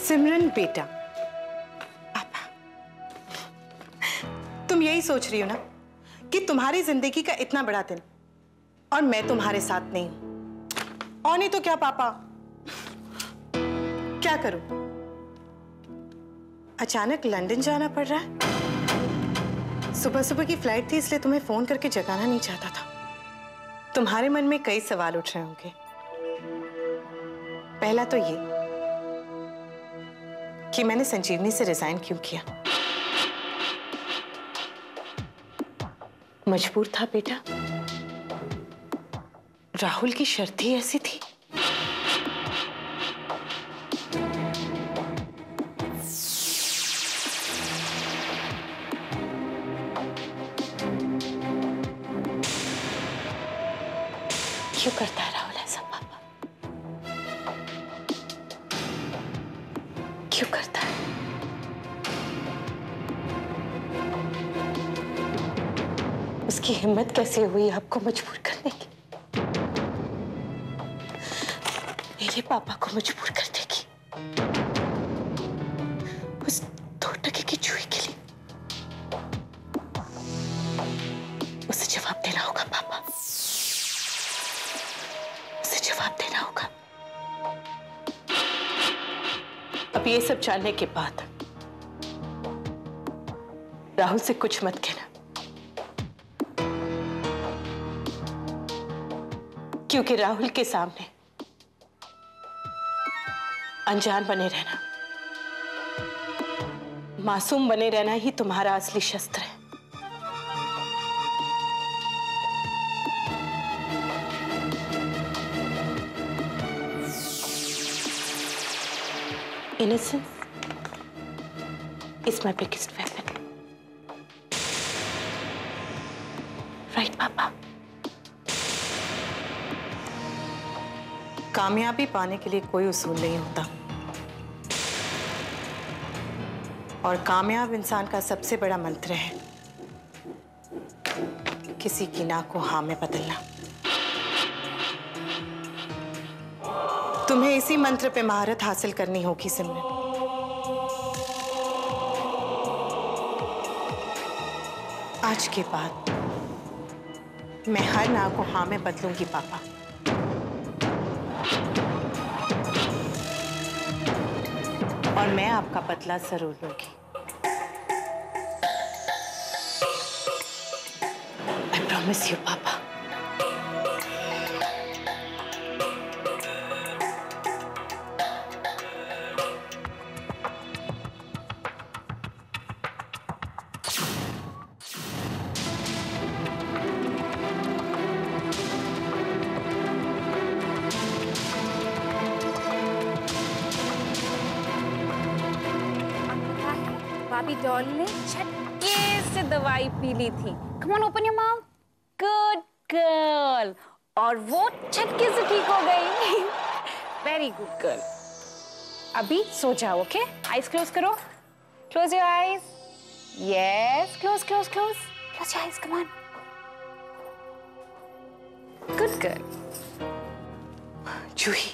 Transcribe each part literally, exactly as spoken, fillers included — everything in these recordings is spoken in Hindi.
सिमरन बेटा, पापा, तुम यही सोच रही हो ना कि तुम्हारी जिंदगी का इतना बड़ा दिन और मैं तुम्हारे साथ नहीं हूं। और नहीं तो क्या पापा, क्या करूं? अचानक लंदन जाना पड़ रहा है। सुबह सुबह की फ्लाइट थी, इसलिए तुम्हें फोन करके जगाना नहीं चाहता था। तुम्हारे मन में कई सवाल उठ रहे होंगे। पहला तो ये कि मैंने संजीवनी से रिजाइन क्यों किया। मजबूर था बेटा, राहुल की शर्त ही ऐसी थी। क्यों करता है राहुल ऐसा पापा? क्यों करता है? उसकी हिम्मत कैसे हुई आपको मजबूर करने की? मेरे पापा को मजबूर करने की? उस दो टके की चूही के लिए? उसे जवाब देना होगा पापा, उसे जवाब देना होगा। अब ये सब जानने के बाद राहुल से कुछ मत कहना, क्योंकि राहुल के सामने अनजान बने रहना, मासूम बने रहना ही तुम्हारा असली शस्त्र है। Innocence is my biggest weapon. Right, पापा? कामयाबी पाने के लिए कोई उसूल नहीं होता, और कामयाब इंसान का सबसे बड़ा मंत्र है किसी की ना को हाँ में बदलना। तुम्हें इसी मंत्र पे महारत हासिल करनी होगी सिमरन। आज के बाद मैं हर ना को हाँ में बदलूंगी पापा। और मैं आपका बदला जरूर लूंगी। I promise you, पापा। भाभी डॉल ने झटके से दवाई पी ली थी। Come on, open your mouth. Good girl. और वो झटके से ठीक हो गई। Very good girl. अभी सो जाओ, okay? Eyes close करो. Close your eyes. Yes, close, close, close. Close your eyes, come on. Good girl. जूही,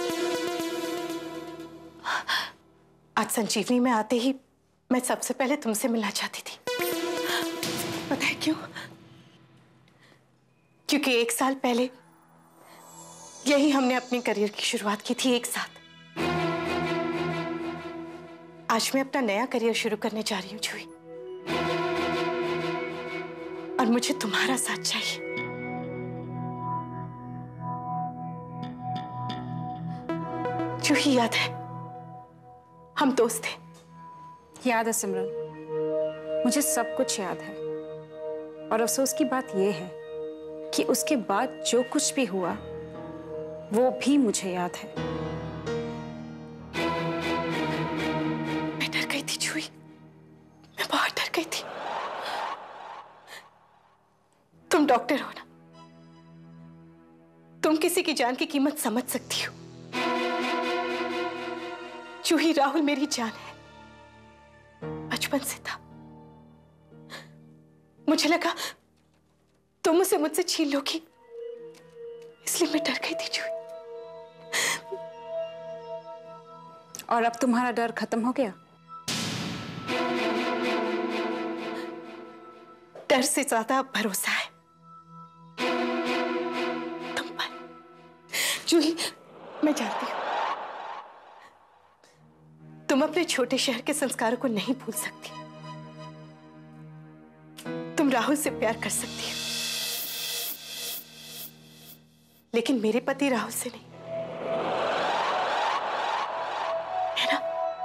आज संजीवनी में आते ही मैं सबसे पहले तुमसे मिलना चाहती थी। पता है क्यों? क्योंकि एक साल पहले यही हमने अपने करियर की शुरुआत की थी एक साथ। आज मैं अपना नया करियर शुरू करने जा रही हूँ जूही, और मुझे तुम्हारा साथ चाहिए। जूही, याद है हम दोस्त थे? याद है सिमरन, मुझे सब कुछ याद है। और अफसोस की बात यह है कि उसके बाद जो कुछ भी हुआ वो भी मुझे याद है। मैं डर गई थी जूही, मैं बहुत डर गई थी। तुम डॉक्टर हो ना, तुम किसी की जान की कीमत समझ सकती हो। जूही, राहुल मेरी जान है, बचपन से था। मुझे लगा तुम उसे मुझसे छीन लोगी, इसलिए मैं डर गई थी जूही। और अब तुम्हारा डर खत्म हो गया? डर से ज्यादा भरोसा है तुम पर। जूही, मैं जानती हूं तुम अपने छोटे शहर के संस्कारों को नहीं भूल सकती। तुम राहुल से प्यार कर सकती हो, लेकिन मेरे पति राहुल से नहीं, है ना?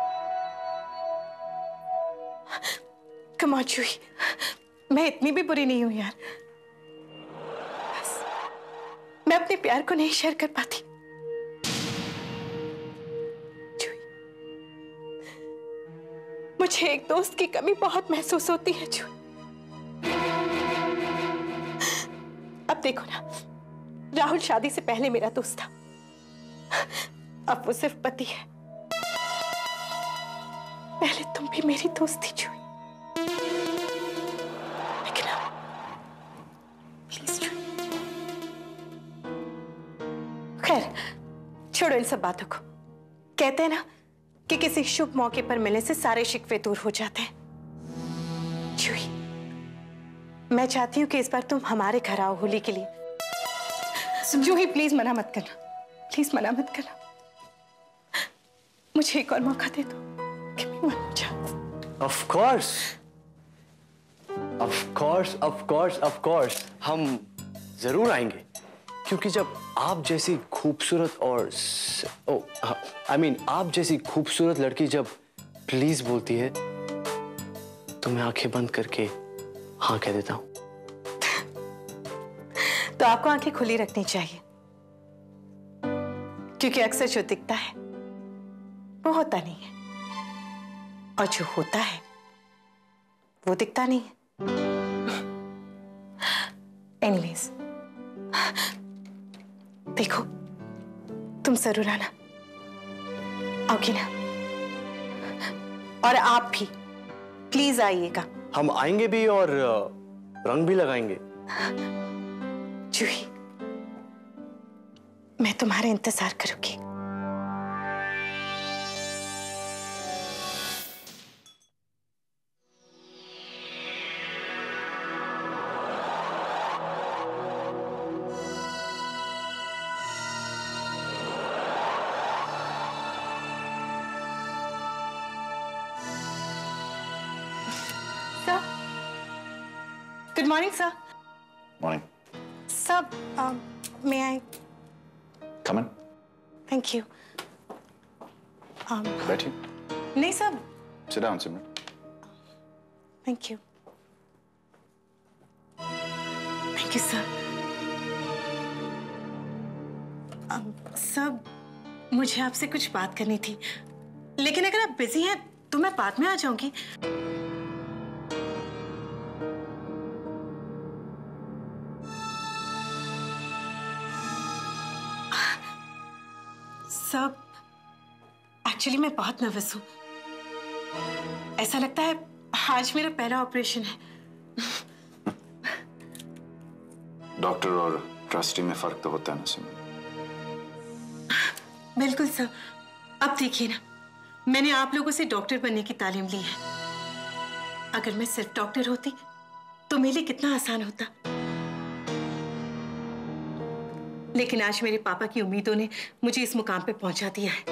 कम ऑन जूही, मैं इतनी भी बुरी नहीं हूं यार। बस मैं अपने प्यार को नहीं शेयर कर पाती। जूही, मुझे एक दोस्त की कमी बहुत महसूस होती है जूही। अब देखो ना, राहुल शादी से पहले मेरा दोस्त था, अब वो सिर्फ पति है। पहले तुम भी मेरी दोस्त थी जूही, लेकिन अब प्लीज जूही। खैर छोड़ो इन सब बातों को। कहते हैं ना कि किसी शुभ मौके पर मिलने से सारे शिकवे दूर हो जाते हैं। जूही, मैं चाहती हूँ कि इस बार तुम हमारे घर आओ होली के लिए। जूही प्लीज मना मत करना, प्लीज मना मत करना। मुझे एक और मौका दे दो। Give me one chance. Of course, of course, of course, of course. हम जरूर आएंगे, क्योंकि जब आप जैसी खूबसूरत और ओ आई मीन आप जैसी खूबसूरत लड़की जब प्लीज बोलती है तो मैं आंखें बंद करके हाँ कह देता हूं। तो आपको आंखें खुली रखनी चाहिए, क्योंकि अक्सर जो दिखता है वो होता नहीं है, और जो होता है वो दिखता नहीं है। एनीवेज, देखो तुम जरूर आना, आओगी ना? और आप भी प्लीज आइएगा। हम आएंगे भी और रंग भी लगाएंगे। जूही, मैं तुम्हारा इंतजार करूंगी। Sir, good morning sir. Morning. Sir, um, may I? Come in. Thank you. Um, बैठिए. नहीं sir. Sit down, Simran. Thank you. Thank you, sir. Um, sir, मुझे आपसे कुछ बात करनी थी, लेकिन अगर आप बिजी हैं तो मैं बाद में आ जाऊंगी। सब एक्चुअली मैं बहुत नर्वस हूँ। ऐसा लगता है आज मेरा पहला ऑपरेशन है। डॉक्टर और ट्रस्टी में फर्क तो होता है ना सिमरन। बिल्कुल सर। अब देखिए ना, मैंने आप लोगों से डॉक्टर बनने की तालीम ली है। अगर मैं सिर्फ डॉक्टर होती तो मेरे लिए कितना आसान होता। लेकिन आज मेरे पापा की उम्मीदों ने मुझे इस मुकाम पे पहुंचा दिया है।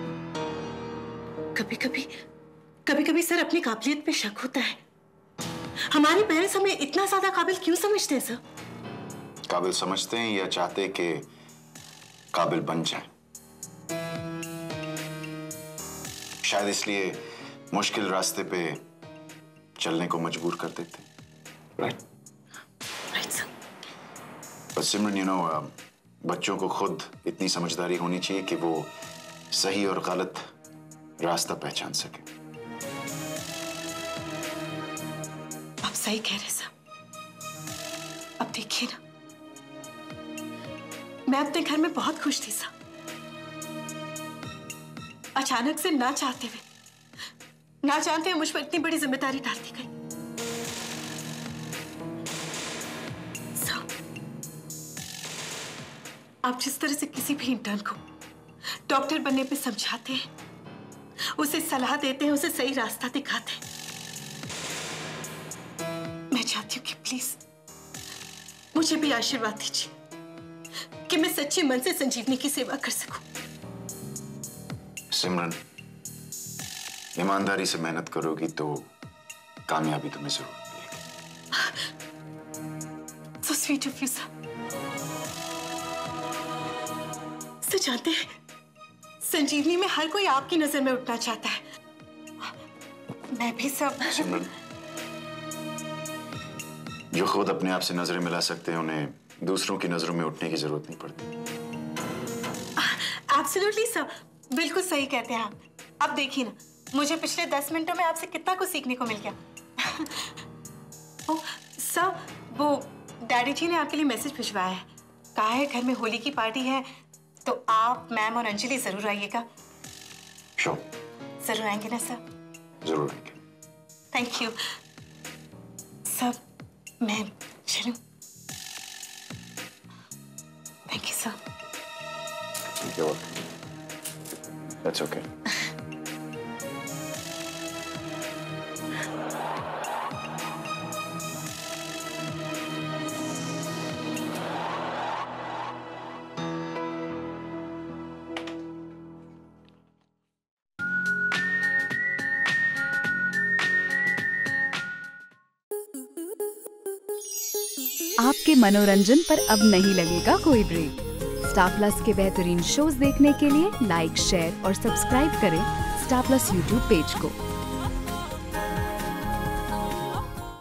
कभी कभी कभी कभी सर अपनी काबिलियत पे शक होता है। हमारे पेरेंट्स हमें इतना ज्यादा काबिल क्यों समझते हैं सर? काबिल समझते हैं या चाहते कि काबिल बन जाए? शायद इसलिए मुश्किल रास्ते पे चलने को मजबूर कर देते। Right right sir. पर सिमरन, यू नो, बच्चों को खुद इतनी समझदारी होनी चाहिए कि वो सही और गलत रास्ता पहचान सके। आप सही कह रहे हैं सर। अब देखिए ना, मैं अपने घर में बहुत खुश थी सर। अचानक से ना चाहते हुए ना जानते हुए मुझ पर इतनी बड़ी जिम्मेदारी डाल दी गई। सर, आप जिस तरह से किसी भी इंटर्न को डॉक्टर बनने पे समझाते हैं, उसे सलाह देते हैं, उसे सही रास्ता दिखाते हैं। मैं चाहती हूँ कि प्लीज मुझे भी आशीर्वाद दीजिए कि मैं सच्चे मन से संजीवनी की सेवा कर सकूं। सिमरन, ईमानदारी से मेहनत करोगी तो कामयाबी तुम्हें जरूर मिलेगी। So sweet of you, sir. Sir जानते हैं, संजीवनी में हर कोई आपकी नजर में उठना चाहता है। मैं भी सब। सिमरन, जो खुद अपने आप से नजरें मिला सकते हैं उन्हें दूसरों की नजरों में उठने की जरूरत नहीं पड़ती। एब्सोल्युटली सर, बिल्कुल सही कहते हैं आप। अब देखिए ना, मुझे पिछले दस मिनटों में आपसे कितना कुछ सीखने को मिल गया। ओ, सर, वो डैडी जी ने आपके लिए मैसेज भिजवाया है। कहा है घर में होली की पार्टी है, तो आप, मैम और अंजलि जरूर आइएगा। श्योर। जरूर आएंगे ना सर? जरूर आएंगे। Thank you sir. मैं चलूं? Thank you sir. You're welcome. That's okay. आपके मनोरंजन पर अब नहीं लगेगा कोई ब्रेक। स्टार प्लस के बेहतरीन शोज देखने के लिए लाइक, शेयर और सब्सक्राइब करें स्टार प्लस यूट्यूब पेज को।